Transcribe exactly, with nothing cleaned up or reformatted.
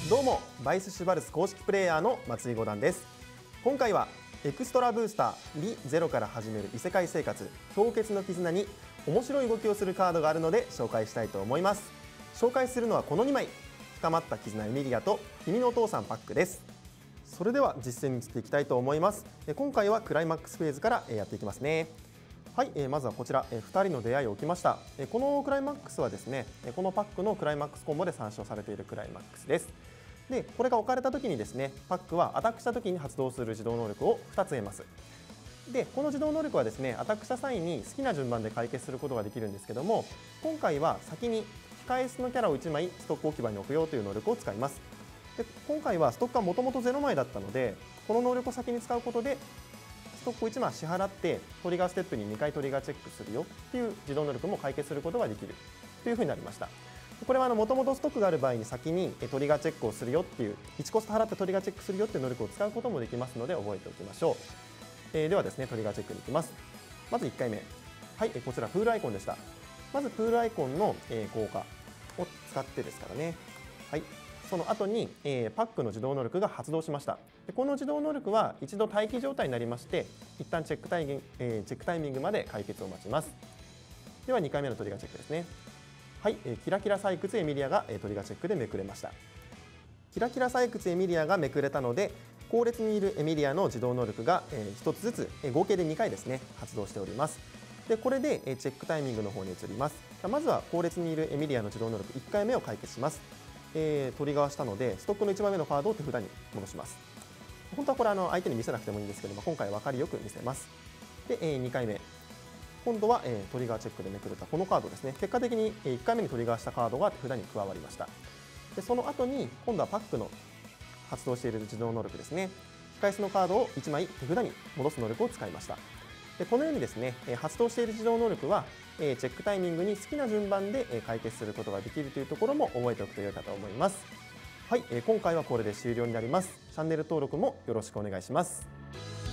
どうもバイスシュバルス公式プレイヤーの松井五段です。今回はエクストラブースターリゼロから始める異世界生活氷結の絆に面白い動きをするカードがあるので紹介したいと思います。紹介するのはこのにまい、深まった絆エミリアと君のお父さんパックです。それでは実践に移っていきたいと思います。今回はクライマックスフェーズからやっていきますね。はい、えー、まずはこちら、えー、ふたりの出会いを置きました。えー、このクライマックスはですね、このパックのクライマックスコンボで参照されているクライマックスです。で、これが置かれた時にですね、パックはアタックした時に発動する自動能力をふたつ得ます。で、この自動能力はですね、アタックした際に好きな順番で解決することができるんですけども、今回は先に控え室のキャラをいちまいストック置き場に置くよという能力を使います。で、今回はストックはもともとゼロまいだったので、この能力を先に使うことでストックをいちまい支払ってトリガーステップににかいトリガーチェックするよっていう自動能力も解決することができるというふうになりました。これはもともとストックがある場合に先にトリガーチェックをするよっていういちコスト払ってトリガーチェックするよっていう能力を使うこともできますので覚えておきましょう。えー、ではですね、トリガーチェックに行きます。まずいっかいめ、はい、こちらプールアイコンでした。まずプールアイコンの効果を使ってですからね、はい、その後に、えー、パックの自動能力が発動しました。でこの自動能力は一度待機状態になりまして、一旦チェックタイミング、えー、チェックタイミングまで解決を待ちます。ではにかいめのトリガーチェックですね。はい、えー、キラキラ採掘エミリアが、えー、トリガーチェックでめくれました。キラキラ採掘エミリアがめくれたので、後列にいるエミリアの自動能力が、えー、ひとつずつ、えー、合計でにかいですね発動しております。でこれで、えー、チェックタイミングの方に移ります。まずは後列にいるエミリアの自動能力いっかいめを解決します。えー、トリガーしたのでストックのいちまいめのカードを手札に戻します。本当はこれあの相手に見せなくてもいいんですけども、今回は分かりよく見せます。で、えー、にかいめ、今度は、えー、トリガーチェックでめくれたこのカードですね。結果的に、えー、いっかいめにトリガーしたカードが手札に加わりました。でその後に今度はパックの発動している自動能力ですね、控え室のカードをいちまい手札に戻す能力を使いました。でこのようにですね、発動している自動能力はチェックタイミングに好きな順番で解決することができるというところも覚えておくと良いかと思います。はい、今回はこれで終了になります。チャンネル登録もよろしくお願いします。